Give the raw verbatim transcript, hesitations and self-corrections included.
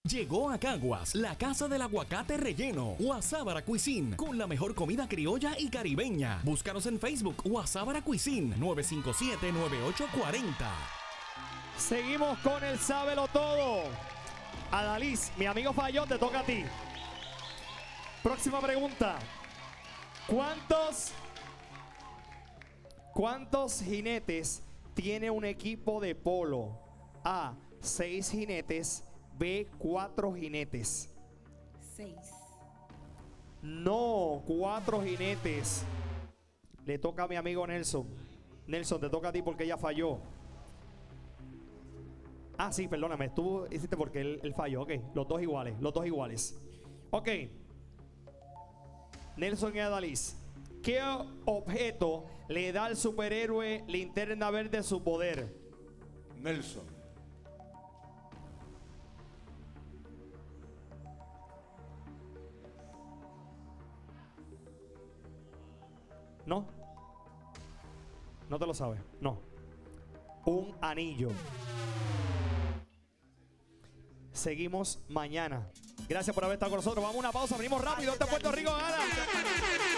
Llegó a Caguas, la casa del aguacate relleno, Guasábara Cuisine, con la mejor comida criolla y caribeña. Búscanos en Facebook, Guasábara Cuisine, nueve cinco siete, nueve ocho cuatro cero. Seguimos con el Sábelo Todo. Adalys, mi amigo Fallón, te toca a ti. Próxima pregunta. ¿Cuántos, cuántos jinetes tiene un equipo de polo? A, seis jinetes. B, cuatro jinetes. Seis. No, cuatro jinetes. Le toca a mi amigo Nelson. Nelson, te toca a ti porque ella falló. Ah, sí, perdóname. Tú hiciste porque él, él falló. Ok, los dos iguales. Los dos iguales. Ok. Nelson y Adalys. ¿Qué objeto le da al superhéroe Linterna Verde su poder? Nelson. ¿No? ¿No te lo sabes? No. Un anillo. Seguimos mañana. Gracias por haber estado con nosotros. Vamos a una pausa. Venimos rápido. Este Puerto Rico gana.